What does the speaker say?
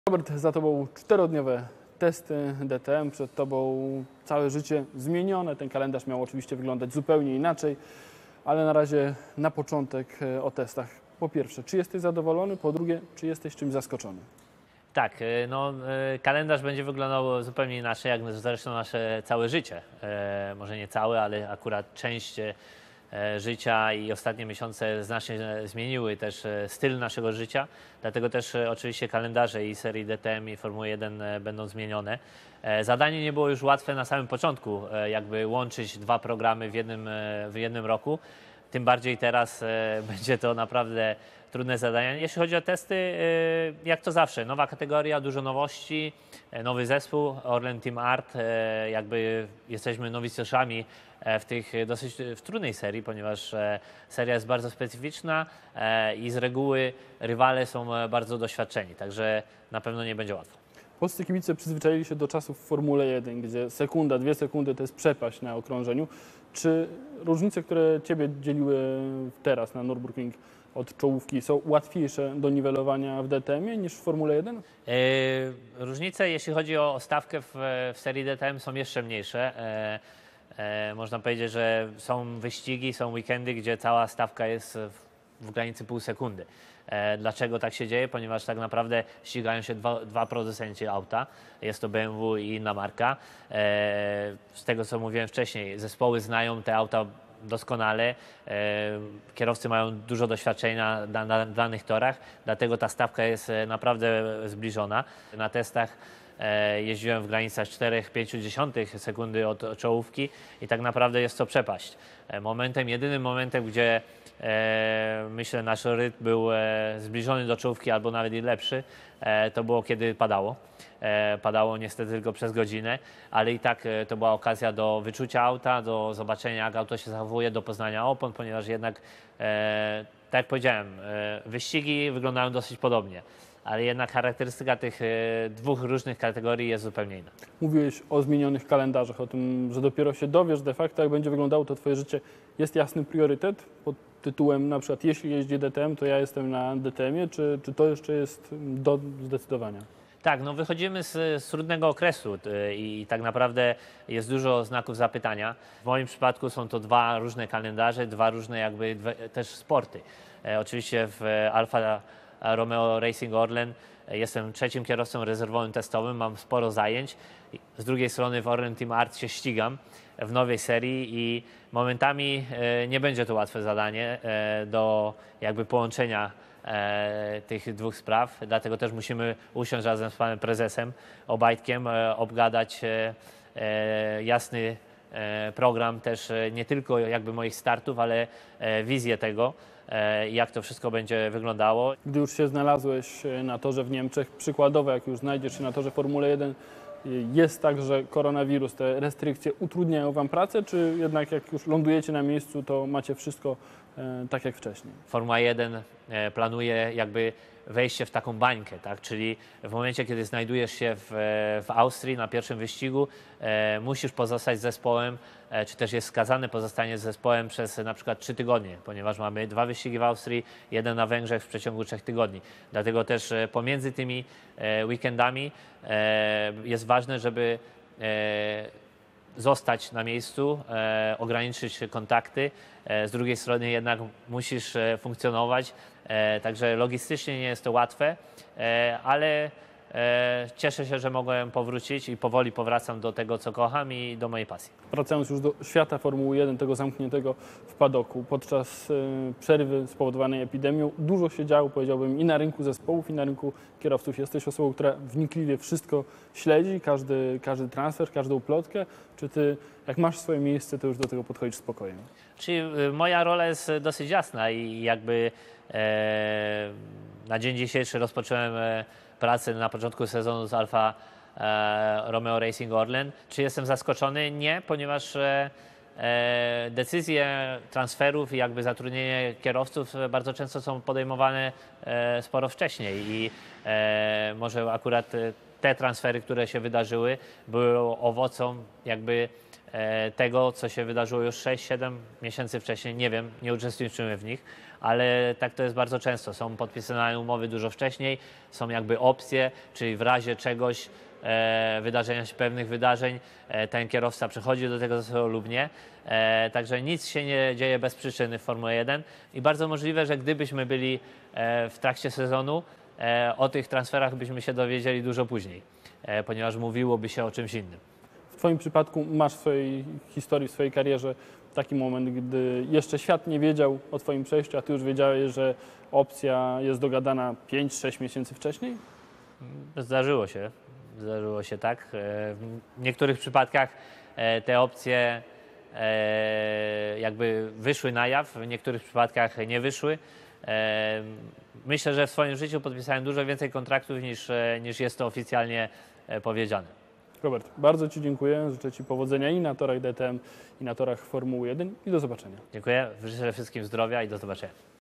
Robert, za Tobą 4-dniowe testy DTM, przed Tobą całe życie zmienione. Ten kalendarz miał oczywiście wyglądać zupełnie inaczej, ale na razie na początek o testach. Po pierwsze, czy jesteś zadowolony? Po drugie, czy jesteś czymś zaskoczony? Tak, kalendarz będzie wyglądał zupełnie inaczej, jak zresztą nasze całe życie. Może nie całe, ale akurat część życia i ostatnie miesiące znacznie zmieniły też styl naszego życia. Dlatego też oczywiście kalendarze i serii DTM i Formuły 1 będą zmienione. Zadanie nie było już łatwe na samym początku, jakby łączyć dwa programy w jednym roku. Tym bardziej teraz będzie to naprawdę trudne zadanie. Jeśli chodzi o testy, jak to zawsze, nowa kategoria, dużo nowości, nowy zespół, Orlen Team Art, jakby jesteśmy nowicjuszami w tych dosyć trudnej serii, ponieważ seria jest bardzo specyficzna i z reguły rywale są bardzo doświadczeni, także na pewno nie będzie łatwo. Polscy kibice przyzwyczaili się do czasów w Formule 1, gdzie sekunda, 2 sekundy to jest przepaść na okrążeniu. Czy różnice, które Ciebie dzieliły teraz na Nürburgring od czołówki, są łatwiejsze do niwelowania w DTM-ie niż w Formule 1? Różnice, jeśli chodzi o stawkę w serii DTM, są jeszcze mniejsze. Można powiedzieć, że są wyścigi, są weekendy, gdzie cała stawka jest w granicy pół sekundy. Dlaczego tak się dzieje? Ponieważ tak naprawdę ścigają się dwa producenci auta. Jest to BMW i inna marka. Z tego, co mówiłem wcześniej, zespoły znają te auta doskonale. Kierowcy mają dużo doświadczenia na danych torach, dlatego ta stawka jest naprawdę zbliżona. Na testach jeździłem w granicach 4,5 sekundy od czołówki i tak naprawdę jest to przepaść. Jedynym momentem, gdzie myślę nasz rytm był zbliżony do czołówki albo nawet i lepszy, to było kiedy padało. Padało niestety tylko przez godzinę, ale i tak to była okazja do wyczucia auta, do zobaczenia, jak auto się zachowuje, do poznania opon, ponieważ jednak, tak jak powiedziałem, wyścigi wyglądają dosyć podobnie, ale jednak charakterystyka tych dwóch różnych kategorii jest zupełnie inna. Mówiłeś o zmienionych kalendarzach, o tym, że dopiero się dowiesz de facto, jak będzie wyglądało to Twoje życie. Jest jasny priorytet pod tytułem na przykład, jeśli jeździ DTM, to ja jestem na DTM-ie, czy to jeszcze jest do zdecydowania? Tak, no wychodzimy z trudnego okresu i tak naprawdę jest dużo znaków zapytania. W moim przypadku są to dwa różne kalendarze, dwa różne jakby też sporty. Oczywiście w Alfa Romeo Racing Orlen jestem trzecim kierowcą rezerwowym testowym, mam sporo zajęć. Z drugiej strony w Orlen Team Art się ścigam w nowej serii i momentami nie będzie to łatwe zadanie do jakby połączenia tych dwóch spraw, dlatego też musimy usiąść razem z panem prezesem Obajtkiem, obgadać jasny program też nie tylko jakby moich startów, ale wizję tego, jak to wszystko będzie wyglądało. Gdy już się znalazłeś na torze w Niemczech, przykładowo jak już znajdziesz się na torze Formuły 1, jest tak, że koronawirus, te restrykcje utrudniają Wam pracę, czy jednak jak już lądujecie na miejscu, to macie wszystko tak jak wcześniej? Formuła 1 planuje jakby wejście w taką bańkę, tak? Czyli w momencie, kiedy znajdujesz się w Austrii na pierwszym wyścigu, musisz pozostać z zespołem, czy też jest skazane pozostanie z zespołem przez na przykład 3 tygodnie, ponieważ mamy 2 wyścigi w Austrii, jeden na Węgrzech w przeciągu 3 tygodni. Dlatego też pomiędzy tymi weekendami jest ważne, żeby zostać na miejscu, ograniczyć kontakty. Z drugiej strony jednak musisz funkcjonować, także logistycznie nie jest to łatwe, ale cieszę się, że mogłem powrócić i powoli powracam do tego, co kocham i do mojej pasji. Wracając już do świata Formuły 1, tego zamkniętego w padoku, podczas przerwy spowodowanej epidemią dużo się działo, powiedziałbym, i na rynku zespołów, i na rynku kierowców. Jesteś osobą, która wnikliwie wszystko śledzi, każdy transfer, każdą plotkę. Czy Ty, jak masz swoje miejsce, to już do tego podchodzisz spokojnie? Czyli moja rola jest dosyć jasna i jakby na dzień dzisiejszy rozpocząłem pracę na początku sezonu z Alfa Romeo Racing Orlen. Czy jestem zaskoczony? Nie, ponieważ decyzje transferów i jakby zatrudnienie kierowców bardzo często są podejmowane sporo wcześniej i może akurat te transfery, które się wydarzyły, były owocą jakby tego, co się wydarzyło już 6-7 miesięcy wcześniej. Nie wiem, nie uczestniczymy w nich, ale tak to jest bardzo często. Są podpisane umowy dużo wcześniej, są jakby opcje, czyli w razie czegoś, wydarzenia się pewnych wydarzeń, ten kierowca przechodzi do tego zespołu lub nie. Także nic się nie dzieje bez przyczyny w Formule 1 i bardzo możliwe, że gdybyśmy byli w trakcie sezonu, o tych transferach byśmy się dowiedzieli dużo później, ponieważ mówiłoby się o czymś innym. W Twoim przypadku masz w swojej historii, w swojej karierze taki moment, gdy jeszcze świat nie wiedział o Twoim przejściu, a Ty już wiedziałeś, że opcja jest dogadana 5-6 miesięcy wcześniej? Zdarzyło się tak. W niektórych przypadkach te opcje jakby wyszły na jaw, w niektórych przypadkach nie wyszły. Myślę, że w swoim życiu podpisałem dużo więcej kontraktów niż jest to oficjalnie powiedziane. Robert, bardzo Ci dziękuję. Życzę Ci powodzenia i na torach DTM, i na torach Formuły 1 i do zobaczenia. Dziękuję, życzę wszystkim zdrowia i do zobaczenia.